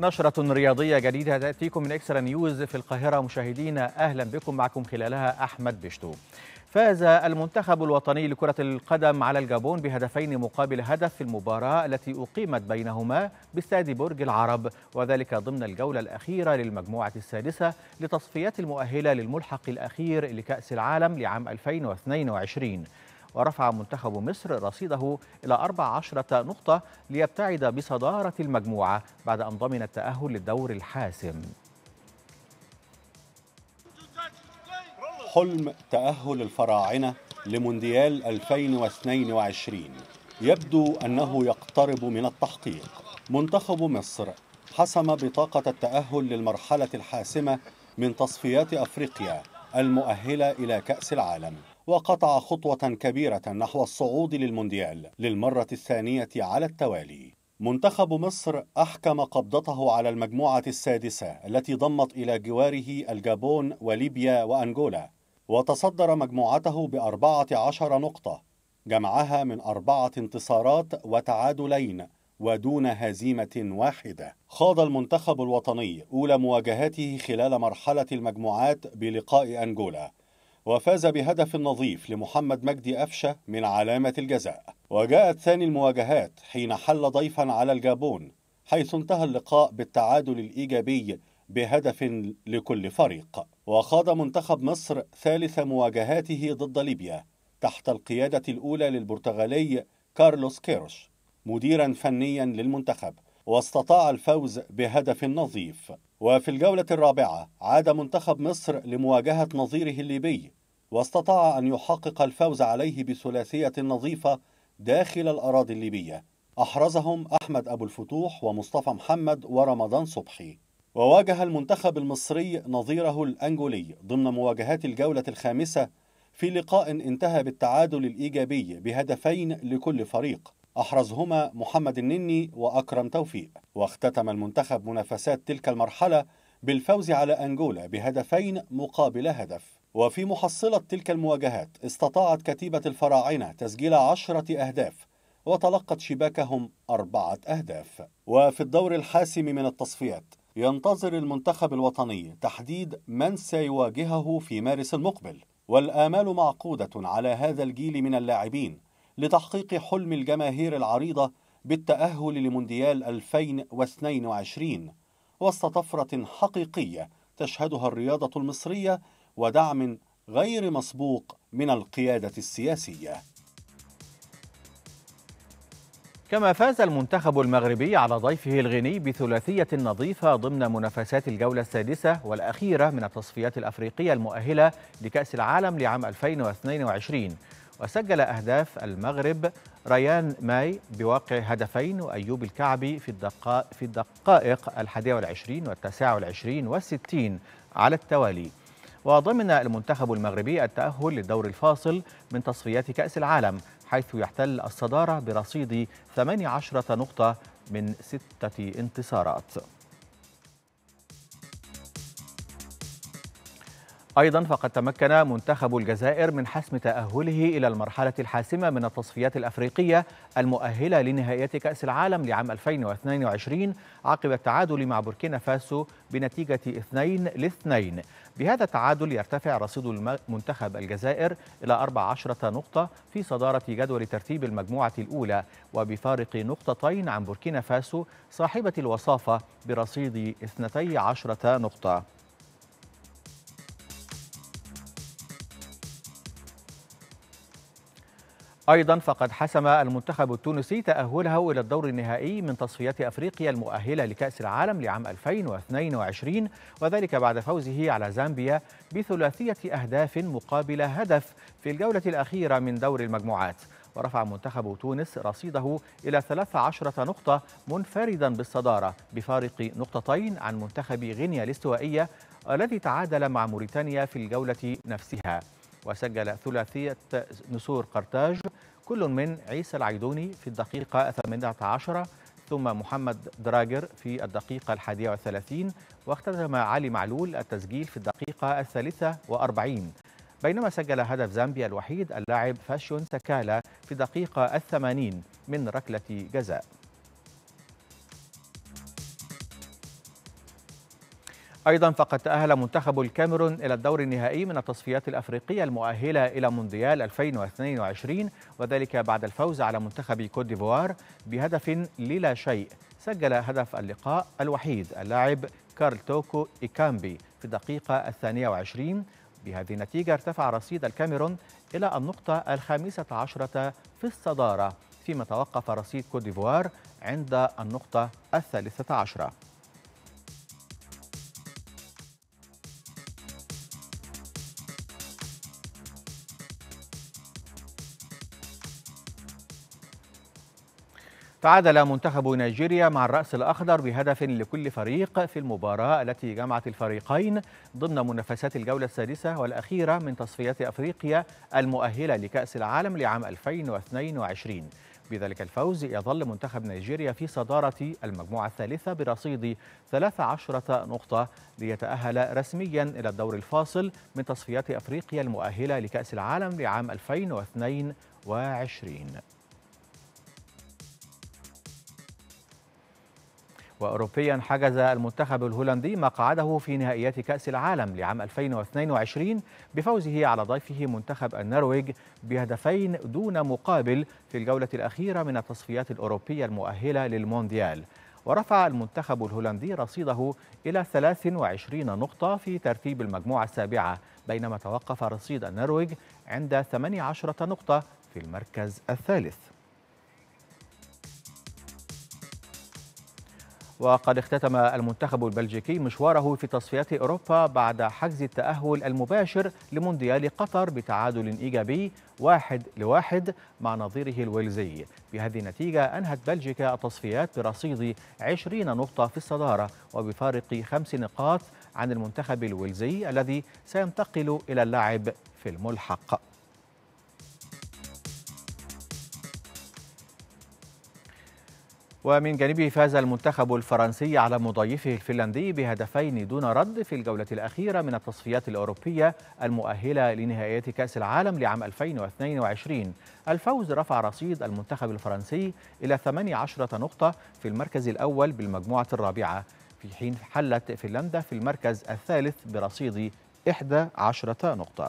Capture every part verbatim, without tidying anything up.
نشرة رياضية جديدة تأتيكم من إكسترا نيوز في القاهرة. مشاهدينا أهلا بكم، معكم خلالها أحمد بشتو. فاز المنتخب الوطني لكرة القدم على الجابون بهدفين مقابل هدف في المباراة التي أقيمت بينهما باستاد برج العرب، وذلك ضمن الجولة الأخيرة للمجموعة السادسة لتصفيات المؤهلة للملحق الأخير لكأس العالم لعام ألفين واثنين وعشرين. ورفع منتخب مصر رصيده إلى أربع عشرة نقطة ليبتعد بصدارة المجموعة بعد أن ضمن التأهل للدور الحاسم. حلم تأهل الفراعنة لمونديال ألفين واثنين وعشرين يبدو أنه يقترب من التحقيق. منتخب مصر حسم بطاقة التأهل للمرحلة الحاسمة من تصفيات أفريقيا المؤهلة إلى كأس العالم، وقطع خطوة كبيرة نحو الصعود للمونديال للمرة الثانية على التوالي. منتخب مصر أحكم قبضته على المجموعة السادسة التي ضمت إلى جواره الجابون وليبيا وأنغولا، وتصدر مجموعته بأربعة عشر نقطة جمعها من أربعة انتصارات وتعادلين ودون هزيمة واحدة. خاض المنتخب الوطني أولى مواجهاته خلال مرحلة المجموعات بلقاء أنغولا، وفاز بهدف نظيف لمحمد مجدي أفشة من علامة الجزاء. وجاءت ثاني المواجهات حين حل ضيفا على الجابون، حيث انتهى اللقاء بالتعادل الإيجابي بهدف لكل فريق. وخاض منتخب مصر ثالث مواجهاته ضد ليبيا تحت القيادة الأولى للبرتغالي كارلوس كيروش مديرا فنيا للمنتخب، واستطاع الفوز بهدف نظيف. وفي الجولة الرابعة عاد منتخب مصر لمواجهة نظيره الليبي، واستطاع أن يحقق الفوز عليه بثلاثية نظيفة داخل الأراضي الليبية أحرزهم أحمد أبو الفتوح ومصطفى محمد ورمضان صبحي. وواجه المنتخب المصري نظيره الأنغولي ضمن مواجهات الجولة الخامسة في لقاء انتهى بالتعادل الإيجابي بهدفين لكل فريق أحرزهما محمد النني وأكرم توفيق. واختتم المنتخب منافسات تلك المرحلة بالفوز على أنغولا بهدفين مقابل هدف. وفي محصلة تلك المواجهات استطاعت كتيبة الفراعنة تسجيل عشرة أهداف وتلقت شباكهم أربعة أهداف. وفي الدور الحاسم من التصفيات ينتظر المنتخب الوطني تحديد من سيواجهه في مارس المقبل، والآمال معقودة على هذا الجيل من اللاعبين لتحقيق حلم الجماهير العريضة بالتأهل لمونديال ألفين واثنين وعشرين، وسط طفرة حقيقية تشهدها الرياضة المصرية ودعم غير مسبوق من القيادة السياسية. كما فاز المنتخب المغربي على ضيفه الغيني بثلاثية نظيفة ضمن منافسات الجولة السادسة والأخيرة من التصفيات الأفريقية المؤهلة لكأس العالم لعام ألفين واثنين وعشرين. وسجل أهداف المغرب ريان ماي بواقع هدفين وأيوب الكعبي في الدقائق, في الدقائق الحادية والعشرين والتاسعة والعشرين والستين على التوالي. وضمن المنتخب المغربي التأهل للدور الفاصل من تصفيات كأس العالم، حيث يحتل الصدارة برصيد ثمانية عشر نقطة من ستة انتصارات. أيضا فقد تمكن منتخب الجزائر من حسم تأهله إلى المرحلة الحاسمة من التصفيات الأفريقية المؤهلة لنهائيات كأس العالم لعام ألفين واثنين وعشرين عقب التعادل مع بوركينا فاسو بنتيجة اثنين لاثنين. بهذا التعادل يرتفع رصيد منتخب الجزائر إلى أربع عشرة نقطة في صدارة جدول ترتيب المجموعة الأولى، وبفارق نقطتين عن بوركينا فاسو صاحبة الوصافة برصيد اثنتي عشرة نقطة. أيضا فقد حسم المنتخب التونسي تأهله إلى الدور النهائي من تصفيات أفريقيا المؤهلة لكأس العالم لعام ألفين واثنين وعشرين، وذلك بعد فوزه على زامبيا بثلاثية أهداف مقابل هدف في الجولة الأخيرة من دور المجموعات. ورفع منتخب تونس رصيده إلى ثلاث عشرة نقطة منفردا بالصدارة بفارق نقطتين عن منتخب غينيا الاستوائية الذي تعادل مع موريتانيا في الجولة نفسها. وسجل ثلاثية نسور قرطاج كل من عيسى العيدوني في الدقيقة الثامنة عشرة ثم محمد دراجر في الدقيقة الحادية والثلاثين، واختتم علي معلول التسجيل في الدقيقة الثالثة وأربعين، بينما سجل هدف زامبيا الوحيد اللاعب فاشيون سكالا في الدقيقة الثمانين من ركلة جزاء. أيضا فقد تأهل منتخب الكاميرون إلى الدور النهائي من التصفيات الأفريقية المؤهلة إلى مونديال ألفين واثنين وعشرين، وذلك بعد الفوز على منتخب كوت ديفوار بهدف للا شيء. سجل هدف اللقاء الوحيد اللاعب كارل توكو إيكامبي في الدقيقة الثانية وعشرين. بهذه النتيجة ارتفع رصيد الكاميرون إلى النقطة الخامسة عشرة في الصدارة، فيما توقف رصيد كوت ديفوار عند النقطة الثالثة عشرة. تعادل منتخب نيجيريا مع الرأس الأخضر بهدف لكل فريق في المباراة التي جمعت الفريقين ضمن منافسات الجولة السادسة والأخيرة من تصفيات أفريقيا المؤهلة لكأس العالم لعام ألفين واثنين وعشرين. بذلك الفوز يظل منتخب نيجيريا في صدارة المجموعة الثالثة برصيد ثلاث عشرة نقطة ليتأهل رسميا إلى الدور الفاصل من تصفيات أفريقيا المؤهلة لكأس العالم لعام ألفين واثنين وعشرين. وأوروبيا حجز المنتخب الهولندي مقعده في نهائيات كأس العالم لعام ألفين واثنين وعشرين بفوزه على ضيفه منتخب النرويج بهدفين دون مقابل في الجولة الأخيرة من التصفيات الأوروبية المؤهلة للمونديال. ورفع المنتخب الهولندي رصيده إلى ثلاث وعشرين نقطة في ترتيب المجموعة السابعة، بينما توقف رصيد النرويج عند ثمانية عشر نقطة في المركز الثالث. وقد اختتم المنتخب البلجيكي مشواره في تصفيات أوروبا بعد حجز التأهل المباشر لمونديال قطر بتعادل إيجابي واحد لواحد مع نظيره الويلزي. بهذه النتيجة أنهت بلجيكا التصفيات برصيد عشرين نقطة في الصدارة وبفارق خمس نقاط عن المنتخب الويلزي الذي سينتقل إلى اللعب في الملحق. ومن جانبه فاز المنتخب الفرنسي على مضيفه الفنلندي بهدفين دون رد في الجولة الأخيرة من التصفيات الأوروبية المؤهلة لنهائيات كأس العالم لعام ألفين واثنين وعشرين. الفوز رفع رصيد المنتخب الفرنسي إلى ثمانية عشر نقطة في المركز الأول بالمجموعة الرابعة، في حين حلت فنلندا في المركز الثالث برصيد إحدى عشرة نقطة.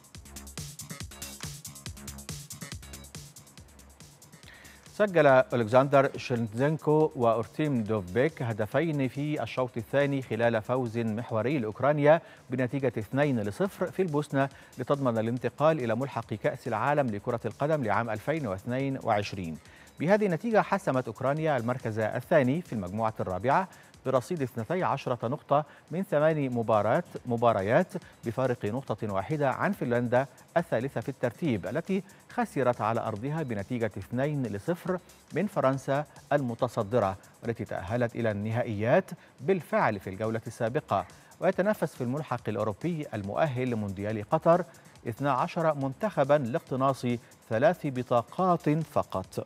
سجل ألكسندر شيلدزينكو وأرتيم دوفبيك هدفين في الشوط الثاني خلال فوز محوري لأوكرانيا بنتيجة اثنين لصفر في البوسنة لتضمن الانتقال إلى ملحق كأس العالم لكرة القدم لعام ألفين واثنين وعشرين. بهذه النتيجة حسمت أوكرانيا المركز الثاني في المجموعة الرابعة برصيد اثنتي عشرة نقطة من ثماني مباريات مباريات بفارق نقطة واحدة عن فنلندا الثالثة في الترتيب التي خسرت على أرضها بنتيجة اثنين لصفر من فرنسا المتصدرة، والتي تأهلت إلى النهائيات بالفعل في الجولة السابقة. ويتنافس في الملحق الأوروبي المؤهل لمونديال قطر اثنا عشر منتخبا لاقتناص ثلاث بطاقات فقط.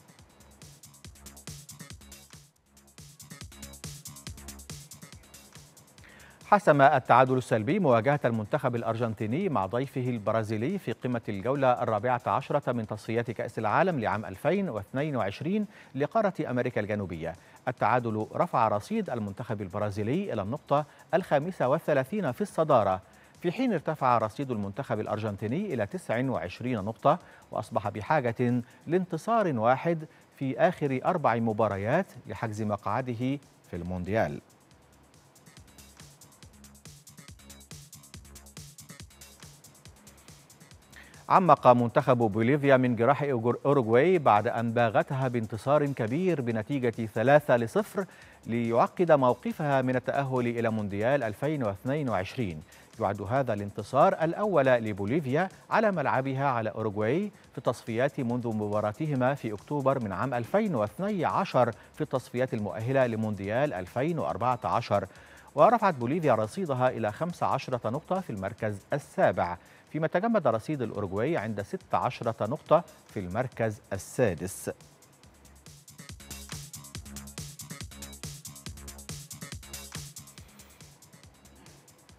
حسم التعادل السلبي مواجهة المنتخب الأرجنتيني مع ضيفه البرازيلي في قمة الجولة الرابعة عشرة من تصفيات كأس العالم لعام ألفين واثنين وعشرين لقارة أمريكا الجنوبية. التعادل رفع رصيد المنتخب البرازيلي إلى النقطة الخامسة والثلاثين في الصدارة، في حين ارتفع رصيد المنتخب الأرجنتيني إلى تسع وعشرين نقطة، وأصبح بحاجة لانتصار واحد في آخر أربع مباريات لحجز مقعده في المونديال. عمق منتخب بوليفيا من جراح أوروغواي بعد أن باغتها بانتصار كبير بنتيجة ثلاثة لصفر ليعقد موقفها من التأهل إلى مونديال ألفين واثنين وعشرين. يعد هذا الانتصار الأول لبوليفيا على ملعبها على أوروغواي في التصفيات منذ مباراتهما في أكتوبر من عام ألفين واثني عشر في التصفيات المؤهلة لمونديال ألفين وأربعة عشر. ورفعت بوليفيا رصيدها إلى خمس عشرة نقطة في المركز السابع، فيما تجمد رصيد الأوروغواي عند ست عشرة نقطة في المركز السادس.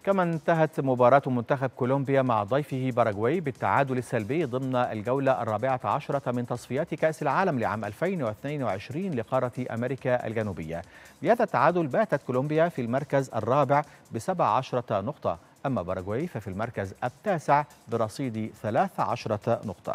كما انتهت مباراة منتخب كولومبيا مع ضيفه باراغواي بالتعادل السلبي ضمن الجولة الرابعة عشرة من تصفيات كأس العالم لعام ألفين واثنين وعشرين لقارة أمريكا الجنوبية. بهذا التعادل باتت كولومبيا في المركز الرابع بسبع عشرة نقطة، أما باراغواي ففي المركز التاسع برصيد ثلاث عشرة نقطة.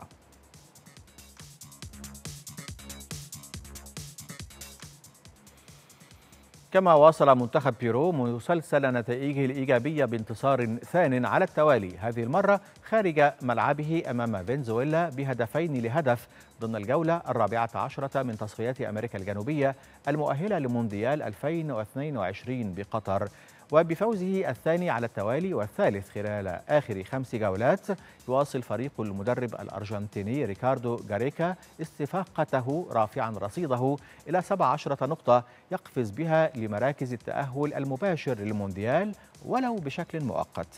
كما واصل منتخب بيرو مسلسل نتائجه الإيجابية بانتصار ثان على التوالي، هذه المرة خارج ملعبه أمام فنزويلا بهدفين لهدف ضمن الجولة الرابعة عشرة من تصفيات أمريكا الجنوبية المؤهلة لمونديال ألفين واثنين وعشرين بقطر. وبفوزه الثاني على التوالي والثالث خلال آخر خمس جولات، يواصل فريق المدرب الأرجنتيني ريكاردو غاريكا استفاقته رافعا رصيده إلى سبع عشرة نقطة يقفز بها لمراكز التأهل المباشر للمونديال ولو بشكل مؤقت.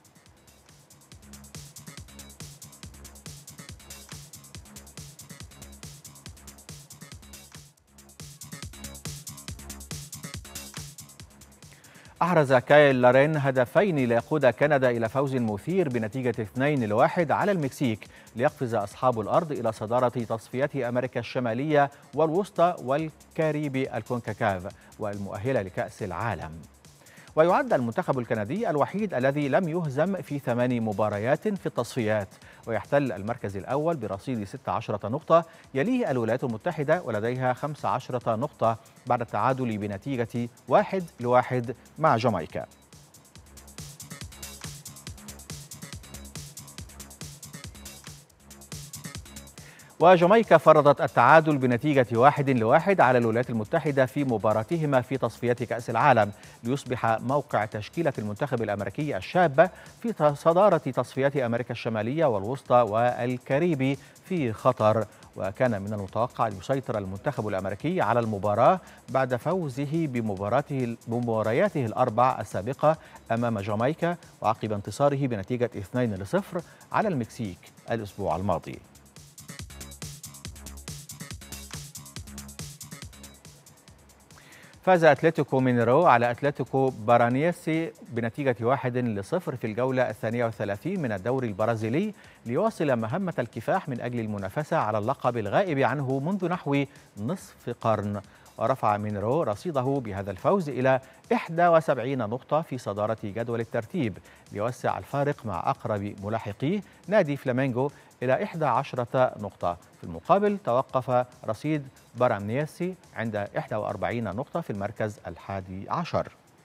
أحرز كايل لارين هدفين ليقود كندا إلى فوز مثير بنتيجة اثنين لواحد على المكسيك، ليقفز أصحاب الأرض إلى صدارة تصفيات أمريكا الشمالية والوسطى والكاريبي الكونكاكاف والمؤهلة لكأس العالم. ويعد المنتخب الكندي الوحيد الذي لم يهزم في ثمان مباريات في التصفيات، ويحتل المركز الأول برصيد ست عشرة نقطة، يليه الولايات المتحدة ولديها خمس عشرة نقطة بعد التعادل بنتيجة واحد لواحد مع جامايكا. وجامايكا فرضت التعادل بنتيجة واحد لواحد على الولايات المتحدة في مباراتهما في تصفيات كأس العالم، ليصبح موقع تشكيلة المنتخب الأمريكي الشابة في صدارة تصفيات أمريكا الشمالية والوسطى والكاريبي في خطر. وكان من المتوقع أن يسيطر المنتخب الأمريكي على المباراة بعد فوزه بمباراته بمبارياته الأربع السابقة أمام جامايكا، وعقب انتصاره بنتيجة اثنين لصفر على المكسيك الأسبوع الماضي. فاز أتلتيكو مينيرو على أتلتيكو بارانيسي بنتيجة واحد لصفر في الجولة الثانية والثلاثين من الدوري البرازيلي، ليواصل مهمة الكفاح من أجل المنافسة على اللقب الغائب عنه منذ نحو نصف قرن. ورفع مينيرو رصيده بهذا الفوز إلى إحدى وسبعين نقطة في صدارة جدول الترتيب، ليوسع الفارق مع أقرب ملاحقيه نادي فلامينغو إلى إحدى عشرة نقطة. في المقابل توقف رصيد بارانيسي عند إحدى وأربعين نقطة في المركز الحادي عشر.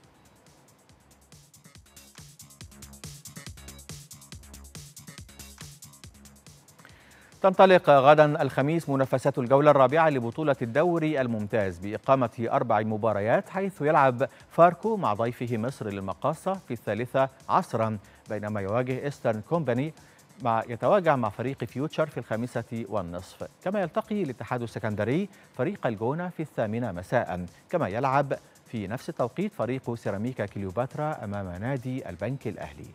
تنطلق غدا الخميس منافسات الجولة الرابعة لبطولة الدوري الممتاز بإقامة أربع مباريات، حيث يلعب فاركو مع ضيفه مصر للمقاصة في الثالثة عصرا، بينما يواجه إيسترن كومباني مع يتواجه مع فريق فيوتشر في الخامسة والنصف. كما يلتقي الاتحاد السكندري فريق الجونة في الثامنة مساء، كما يلعب في نفس التوقيت فريق سيراميكا كليوباترا أمام نادي البنك الأهلي.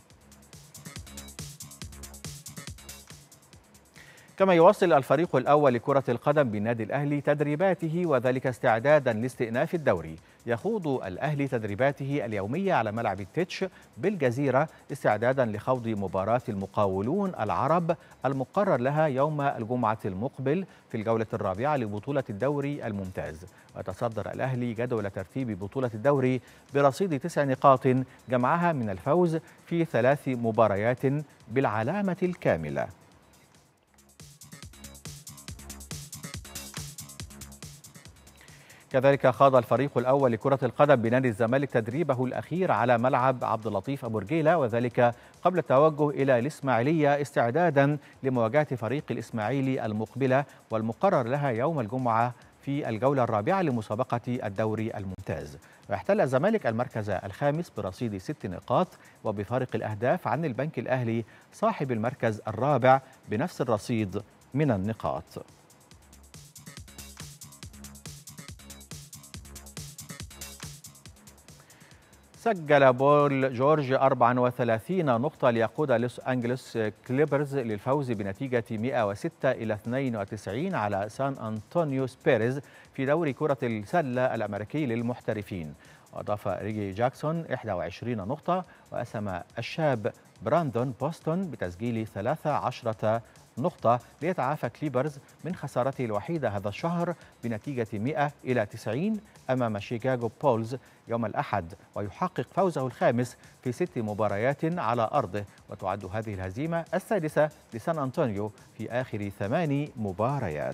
كما يواصل الفريق الأول لكرة القدم بالنادي الأهلي تدريباته، وذلك استعدادا لاستئناف الدوري. يخوض الأهلي تدريباته اليومية على ملعب التتش بالجزيرة استعدادا لخوض مباراة المقاولون العرب المقرر لها يوم الجمعة المقبل في الجولة الرابعة لبطولة الدوري الممتاز. ويتصدر الأهلي جدول ترتيب بطولة الدوري برصيد تسع نقاط جمعها من الفوز في ثلاث مباريات بالعلامة الكاملة. كذلك خاض الفريق الأول لكرة القدم بنادي الزمالك تدريبه الأخير على ملعب عبد اللطيف أبو رجيلة، وذلك قبل التوجه إلى الإسماعيلية استعدادا لمواجهة فريق الإسماعيلي المقبلة والمقرر لها يوم الجمعة في الجولة الرابعة لمسابقة الدوري الممتاز. ويحتل الزمالك المركز الخامس برصيد ست نقاط وبفارق الأهداف عن البنك الأهلي صاحب المركز الرابع بنفس الرصيد من النقاط. سجل بول جورج أربعة وثلاثين نقطة ليقود لوس أنجلوس كليبرز للفوز بنتيجة مئة وستة إلى اثنين وتسعين على سان أنطونيو سبيرز في دوري كرة السلة الأمريكي للمحترفين. وأضاف ريجي جاكسون إحدى وعشرين نقطة، وأسهم الشاب براندون بوستون بتسجيل ثلاث عشرة نقطة ليتعافى كليبرز من خسارته الوحيدة هذا الشهر بنتيجة مئة إلى تسعين أمام شيكاغو بولز يوم الأحد، ويحقق فوزه الخامس في ست مباريات على أرضه، وتعد هذه الهزيمة السادسة لسان أنطونيو في آخر ثمان مباريات.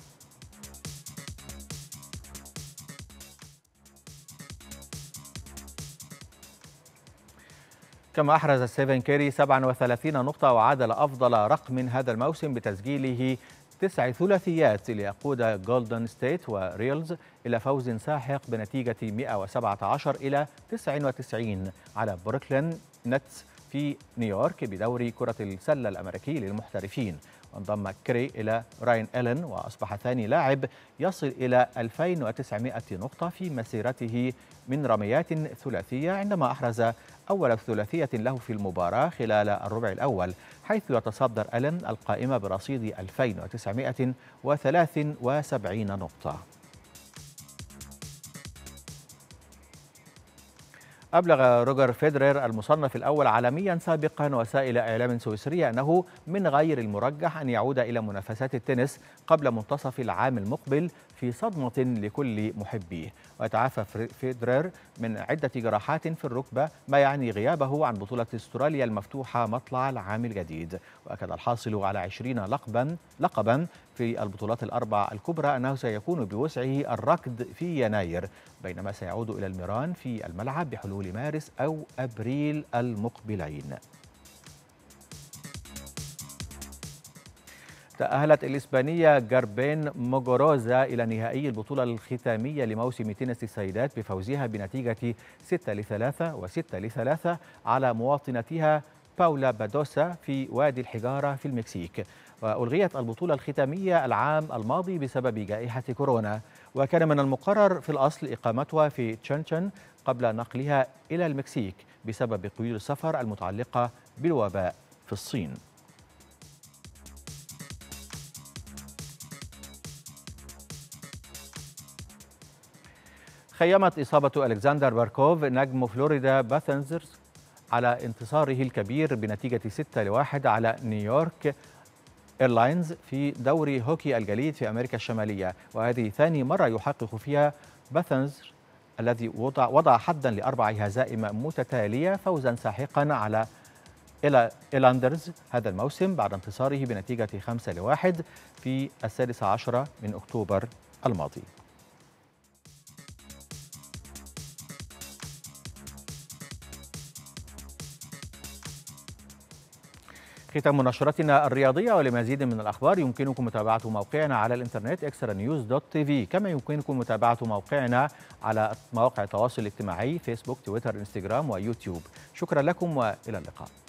كما أحرز ستيفن كيري سبعة وثلاثين نقطة وعادل أفضل رقم هذا الموسم بتسجيله تسع ثلاثيات ليقود جولدن ستيت وريلز إلى فوز ساحق بنتيجة مئة وسبعة عشر إلى تسعة وتسعين على بروكلين نتس في نيويورك بدوري كرة السلة الأمريكي للمحترفين. وانضم كيري إلى راين إلين وأصبح ثاني لاعب يصل إلى ألفين وتسعمئة نقطة في مسيرته من رميات ثلاثية، عندما أحرز أول ثلاثية له في المباراة خلال الربع الأول، حيث يتصدر إلين القائمة برصيد ألفين وتسعمئة وثلاث وسبعين نقطة. أبلغ روجر فيدرر المصنف الأول عالميا سابقا وسائل إعلام سويسرية أنه من غير المرجح أن يعود إلى منافسات التنس قبل منتصف العام المقبل في صدمة لكل محبيه. ويتعافى فيدرر من عدة جراحات في الركبة، ما يعني غيابه عن بطولة استراليا المفتوحة مطلع العام الجديد. وأكد الحاصل على عشرين لقبا لقبا في البطولات الأربع الكبرى أنه سيكون بوسعه الركض في يناير، بينما سيعود إلى الميران في الملعب بحلول مارس أو أبريل المقبلين. تأهلت الإسبانية جاربين موغوروزا إلى نهائي البطولة الختامية لموسم تنس السيدات بفوزها بنتيجة ستة لثلاثة وستة لثلاثة على مواطنتها باولا بادوسا في وادي الحجارة في المكسيك. وألغيت البطولة الختامية العام الماضي بسبب جائحة كورونا، وكان من المقرر في الأصل إقامتها في تشانشن قبل نقلها إلى المكسيك بسبب قيود السفر المتعلقة بالوباء في الصين. خيمت إصابة ألكسندر باركوف نجم فلوريدا باثنزرز على انتصاره الكبير بنتيجة ستة لواحد على نيويورك إيرلاينز في دوري هوكي الجليد في أمريكا الشمالية، وهذه ثاني مرة يحقق فيها باثنزر الذي وضع, وضع حدا لأربع هزائم متتالية فوزا ساحقا على إيلاندرز هذا الموسم بعد انتصاره بنتيجة خمسة لواحد في السادس عشر من أكتوبر الماضي. ختام نشرتنا الرياضية، ولمزيد من الأخبار يمكنكم متابعة موقعنا على الإنترنت إكسترا نيوز دوت تي في، كما يمكنكم متابعة موقعنا على مواقع التواصل الاجتماعي فيسبوك، تويتر، انستغرام ويوتيوب. شكرا لكم وإلى اللقاء.